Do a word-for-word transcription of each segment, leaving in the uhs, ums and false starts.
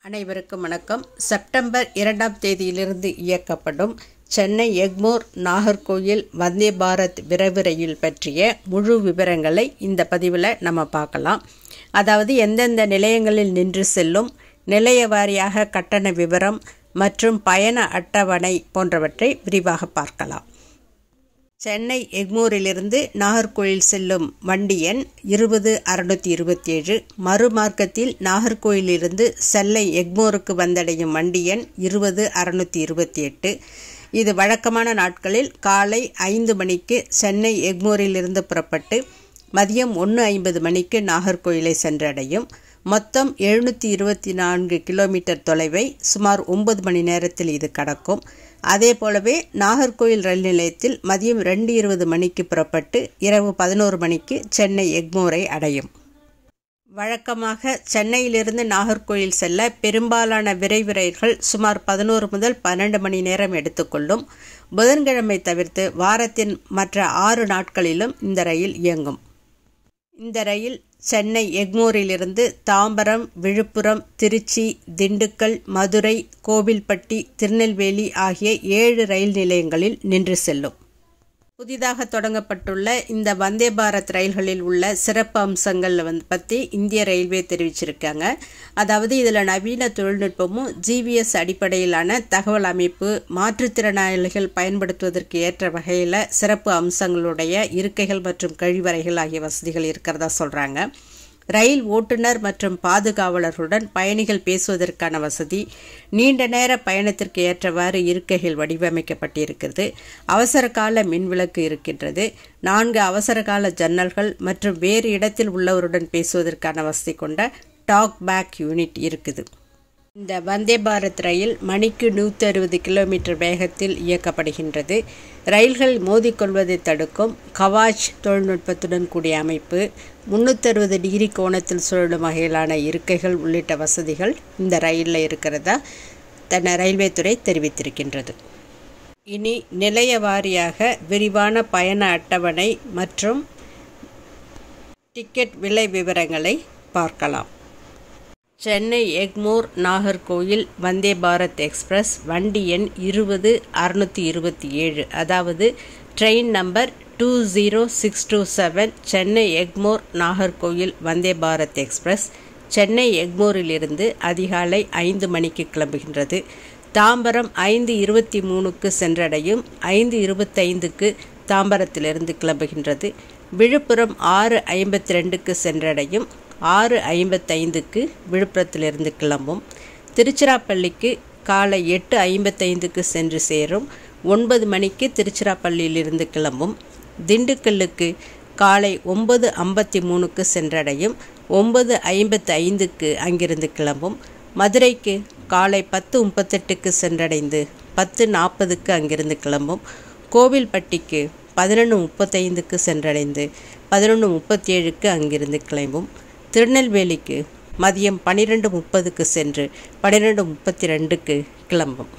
அனைவருக்கும் வணக்கம். செப்டம்பர் இரண்டாம் தேதியிலிருந்து இயக்கப்படும் சென்னை எக்மோர் நாகர்கோயில் வந்தே பாரத் விரைவு ரயில் பற்றிய முழு விவரங்களை இந்த பதிவில் நம்ம பார்க்கலாம். அதாவது எந்தெந்த நிலையங்களில் நின்று செல்லும், நிலைய வாரியாக கட்டண விவரம் மற்றும் பயண அட்டவணை போன்றவற்றை விரிவாக பார்க்கலாம். சென்னை எக்மோரிலிருந்து நாகர்கோயில் செல்லும் வண்டி எண் இருபது அறுநூற்றி இருபத்தி ஏழு. மறுமார்க்கத்தில் நாகர்கோயிலிருந்து சென்னை எக்மோருக்கு வந்தடையும் வண்டி எண் இருபது அறுநூற்றி இருபத்தி எட்டு. இது வழக்கமான நாட்களில் காலை ஐந்து மணிக்கு சென்னை எக்மோரிலிருந்து புறப்பட்டு மதியம் ஒன்று ஐம்பது மணிக்கு நாகர்கோயிலை சென்றடையும். மொத்தம் எழுநூற்றி இருபத்தி நான்கு கிலோமீட்டர் தொலைவை சுமார் ஒன்பது மணி நேரத்தில் இது கடக்கும். அதே போலவே நாகர்கோயில் ரயில் நிலையத்தில் மதியம் ரெண்டு இருபது மணிக்கு புறப்பட்டு இரவு பதினோரு மணிக்கு சென்னை எக்மோரை அடையும். வழக்கமாக சென்னையிலிருந்து நாகர்கோயில் செல்ல பெரும்பாலான விரைவு ரயில்கள் சுமார் பதினோரு முதல் பன்னெண்டு மணி நேரம் எடுத்துக்கொள்ளும். புதன்கிழமை தவிர்த்து வாரத்தின் மற்ற ஆறு நாட்களிலும் இந்த ரயில் இயங்கும். இந்த ரயில் சென்னை எக்மோரிலிருந்து தாம்பரம், விழுப்புரம், திருச்சி, திண்டுக்கல், மதுரை, கோவில்பட்டி, திருநெல்வேலி ஆகிய ஏழு ரயில் நிலையங்களில் நின்று செல்லும். புதிதாக தொடங்கப்பட்டுள்ள இந்த வந்தே பாரத் ரயில்களில் உள்ள சிறப்பு அம்சங்கள் வந்து பற்றி இந்திய ரயில்வே தெரிவிச்சிருக்காங்க. அதாவது இதில் நவீன தொழில்நுட்பமும் ஜிபிஎஸ் அடிப்படையிலான தகவல் அமைப்பு, மாற்றுத்திறனாளிகள் பயன்படுத்துவதற்கு ஏற்ற வகையில் சிறப்பு அம்சங்களுடைய இருக்கைகள் மற்றும் கழிவறைகள் ஆகிய வசதிகள் இருக்கிறதா சொல்கிறாங்க. ரயில் ஓட்டுநர் மற்றும் பாதுகாவலர்களுடன் பயணிகள் பேசுவதற்கான வசதி, நீண்ட நேர பயணத்திற்கு ஏற்றவாறு இருக்கைகள் வடிவமைக்கப்பட்டிருக்கிறது. அவசர கால மின்விளக்கு இருக்கின்றது. நான்கு அவசர கால ஜன்னல்கள் மற்றும் வேறு இடத்தில் உள்ளவருடன் பேசுவதற்கான வசதி கொண்ட டாக் பேக் யூனிட் இருக்குது. இந்த வந்தே பாரத் ரயில் மணிக்கு நூற்றி அறுபது கிலோமீட்டர் வேகத்தில் இயக்கப்படுகின்றது. ரயில்கள் மோதிக்கொள்வதை தடுக்கும் கவாச் தொழில்நுட்பத்துடன் கூடிய அமைப்பு, முன்னூற்றி அறுபது டிகிரி கோணத்தில் சுழலும் வகையிலான இருக்கைகள் உள்ளிட்ட வசதிகள் இந்த ரயிலில் இருக்கிறதா தன்னை ரயில்வே துறை தெரிவித்திருக்கின்றது. இனி நிலைய வாரியாக விரிவான பயண அட்டவணை மற்றும் டிக்கெட் விலை விவரங்களை பார்க்கலாம். சென்னை எக்மோர் நாகர்கோயில் வந்தே பாரத் எக்ஸ்பிரஸ் வண்டி எண் இருபது அறுநூற்றி இருபத்தி ஏழு, அதாவது train number two zero six two seven Chennai Egmore Nagercoil Vande Bharat express Chennai எக்மோரிலிருந்து அதிகாலை ஐந்து மணிக்கு கிளம்புகின்றது. தாம்பரம் ஐந்து இருபத்தி மூணுக்கு சென்றடையும். ஐந்து இருபத்தைந்துக்கு தாம்பரத்திலிருந்து கிளம்புகின்றது. விழுப்புரம் ஆறு ஐம்பத்தி ரெண்டுக்கு சென்றடையும். ஆறு ஐம்பத்தைந்துக்கு விழுப்புரத்திலிருந்து கிளம்பும். திருச்சிராப்பள்ளிக்கு காலை எட்டு ஐம்பத்தைந்துக்கு சென்று சேரும். ஒன்பது மணிக்கு திருச்சிராப்பள்ளியிலிருந்து கிளம்பும். திண்டுக்கல்லுக்கு காலை ஒன்பது ஐம்பத்தி மூணுக்கு சென்றடையும். ஒன்பது ஐம்பத்தி ஐந்துக்கு அங்கிருந்து கிளம்பும். மதுரைக்கு காலை பத்து முப்பத்தெட்டுக்கு சென்றடைந்து பத்து நாற்பதுக்கு அங்கிருந்து கிளம்பும். கோவில்பட்டிக்கு பதினொன்று முப்பத்தைந்துக்கு சென்றடைந்து பதினொன்று முப்பத்தி ஏழுக்கு அங்கிருந்து கிளம்பும். திருநெல்வேலிக்கு மதியம் பன்னிரெண்டு முப்பதுக்கு சென்று பன்னிரெண்டு முப்பத்தி ரெண்டுக்கு கிளம்பும்.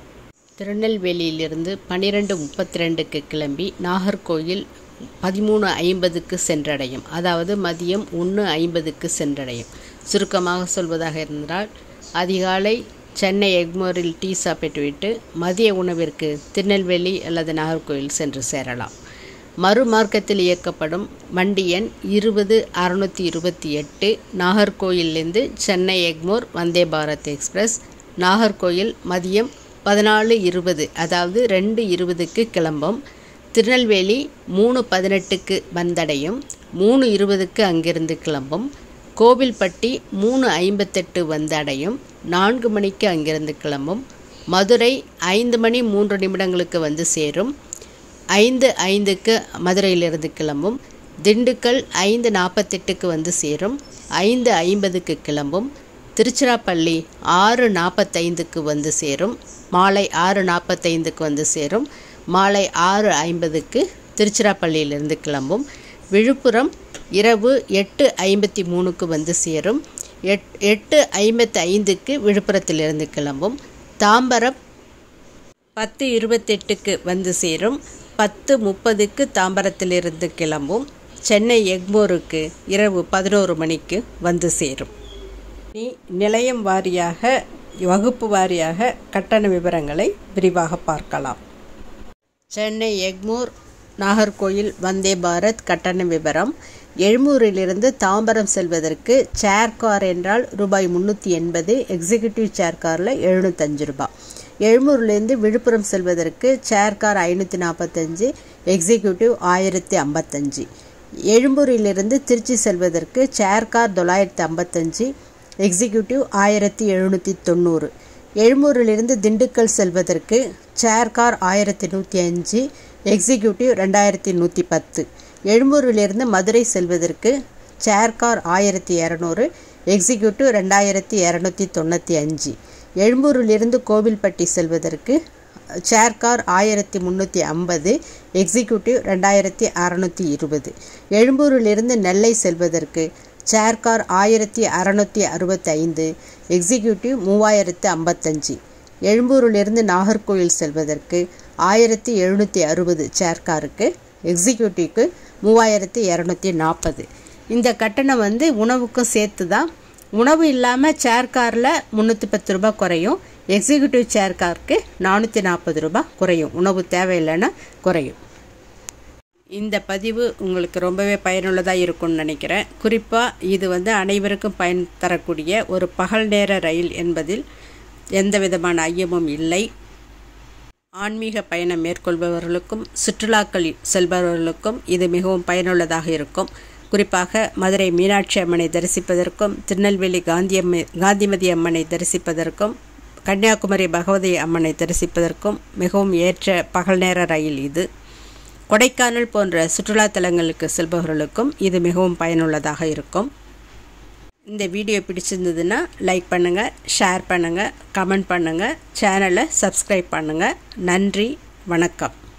திருநெல்வேலியிலிருந்து பன்னிரெண்டு முப்பத்தி ரெண்டுக்கு கிளம்பி நாகர்கோயில் பதிமூணு ஐம்பதுக்கு சென்றடையும். அதாவது மதியம் ஒன்று ஐம்பதுக்கு சென்றடையும். சுருக்கமாக சொல்வதாக இருந்தால் அதிகாலை சென்னை எக்மோரில் டீ சாப்பிட்டுவிட்டு மதிய உணவிற்கு திருநெல்வேலி அல்லது நாகர்கோயில் சென்று சேரலாம். மறுமார்க்கத்தில் இயக்கப்படும் வண்டி எண் இருபது அறுநூற்றி இருபத்தி எட்டு நாகர்கோயிலிருந்து சென்னை எக்மோர் வந்தே பாரத் எக்ஸ்பிரஸ் நாகர்கோயில் மதியம் பதினாலு இருபது, அதாவது ரெண்டு இருபதுக்கு கிளம்பும். திருநெல்வேலி மூணு பதினெட்டுக்கு வந்தடையும். மூணு இருபதுக்கு அங்கிருந்து கிளம்பும். கோவில்பட்டி மூணு ஐம்பத்தெட்டு வந்தடையும். நான்கு மணிக்கு அங்கிருந்து கிளம்பும். மதுரை ஐந்து மணி மூன்று நிமிடங்களுக்கு வந்து சேரும். ஐந்து ஐந்துக்கு மதுரையிலிருந்து கிளம்பும். திண்டுக்கல் ஐந்து நாற்பத்தெட்டுக்கு வந்து சேரும். ஐந்து ஐம்பதுக்கு கிளம்பும். திருச்சிராப்பள்ளி ஆறு நாற்பத்தைந்துக்கு வந்து சேரும். மாலை ஆறு நாற்பத்தைந்துக்கு வந்து சேரும். மாலை ஆறு ஐம்பதுக்கு திருச்சிராப்பள்ளியிலிருந்து கிளம்பும். விழுப்புரம் இரவு எட்டு ஐம்பத்தி மூணுக்கு வந்து சேரும். எட் எட்டு ஐம்பத்தி ஐந்துக்கு விழுப்புரத்திலிருந்து கிளம்பும். தாம்பரம் பத்து இருபத்தெட்டுக்கு வந்து சேரும். பத்து முப்பதுக்கு தாம்பரத்திலிருந்து கிளம்பும். சென்னை எக்மோருக்கு இரவு பதினோரு மணிக்கு வந்து சேரும். இனி நிலையம் வாரியாக வகுப்பு வாரியாக கட்டண விவரங்களை விரிவாக பார்க்கலாம். சென்னை எக்மோர் நாகர்கோயில் வந்தே பாரத் கட்டண விவரம். எழும்பூரிலிருந்து தாம்பரம் செல்வதற்கு சேர் கார் என்றால் ரூபாய் முந்நூற்றி எண்பது, எக்ஸிக்யூட்டிவ் சேர் காரில் எழுநூற்றஞ்சு ரூபாய். எழும்பூர்லேருந்து விழுப்புரம் செல்வதற்கு சேர் கார் ஐநூற்றி நாற்பத்தஞ்சு, எக்ஸிக்யூட்டிவ் ஆயிரத்தி ஐம்பத்தஞ்சு. எழும்பூரிலிருந்து திருச்சி செல்வதற்கு சேர் கார் தொள்ளாயிரத்தி ஐம்பத்தஞ்சு, எக்ஸிக்யூட்டிவ் ஆயிரத்தி எழுநூற்றி தொண்ணூறு. எழும்பூரிலிருந்து திண்டுக்கல் செல்வதற்கு சேர் கார் ஆயிரத்தி நூற்றி அஞ்சு, எக்ஸிக்யூட்டிவ் ரெண்டாயிரத்தி நூற்றி பத்து. எழும்பூரிலிருந்து மதுரை செல்வதற்கு சேர் கார் ஆயிரத்தி இரநூறு, எக்ஸிக்யூட்டிவ் ரெண்டாயிரத்தி இரநூத்தி தொண்ணூற்றி அஞ்சு. எழும்பூரிலிருந்து கோவில்பட்டி செல்வதற்கு சேர் கார் ஆயிரத்தி முந்நூற்றி ஐம்பது, எக்ஸிக்யூட்டிவ் ரெண்டாயிரத்தி அறநூற்றி இருபது. எழும்பூரிலிருந்து நெல்லை செல்வதற்கு சேர் கார் ஆயிரத்தி அறநூற்றி அறுபத்தி ஐந்து, எக்ஸிக்யூட்டிவ் மூவாயிரத்து ஐம்பத்தஞ்சு. எழும்பூரிலிருந்து நாகர்கோயில் செல்வதற்கு ஆயிரத்தி எழுநூற்றி அறுபது சேர் காருக்கு, எக்ஸிக்யூட்டிவ்க்கு மூவாயிரத்து இரநூத்தி நாற்பது. இந்த கட்டணம் வந்து உணவுக்கும் சேர்த்து தான். உணவு இல்லாமல் சேர் காரில் முந்நூற்றி பத்து ரூபாய் குறையும், எக்ஸிக்யூட்டிவ் சேர் காருக்கு நானூற்றி நாற்பது ரூபாய் குறையும். உணவு தேவையில்லைன்னா குறையும். இந்த பதிவு உங்களுக்கு ரொம்பவே பயனுள்ளதாக இருக்கும்னு நினைக்கிறேன். குறிப்பாக இது வந்து அனைவருக்கும் பயன் தரக்கூடிய ஒரு பகல் நேர ரயில் என்பதில் எந்த விதமான ஐயமும் இல்லை. ஆன்மீக பயணம் மேற்கொள்பவர்களுக்கும் சுற்றுலாக்கள் செல்பவர்களுக்கும் இது மிகவும் பயனுள்ளதாக இருக்கும். குறிப்பாக மதுரை மீனாட்சி அம்மனை தரிசிப்பதற்கும், திருநெல்வேலி காந்தியம்ம காந்திமதி அம்மனை தரிசிப்பதற்கும், கன்னியாகுமரி பகவதி அம்மனை தரிசிப்பதற்கும் மிகவும் ஏற்ற பகல் நேர ரயில் இது. கொடைக்கானல் போன்ற சுற்றுலா தலங்களுக்கு செல்பவர்களுக்கும் இது மிகவும் பயனுள்ளதாக இருக்கும். இந்த வீடியோ பிடிச்சிருந்ததுன்னா லைக் பண்ணுங்கள், ஷேர் பண்ணுங்கள், கமெண்ட் பண்ணுங்கள், சேனலை சப்ஸ்கிரைப் பண்ணுங்கள். நன்றி, வணக்கம்.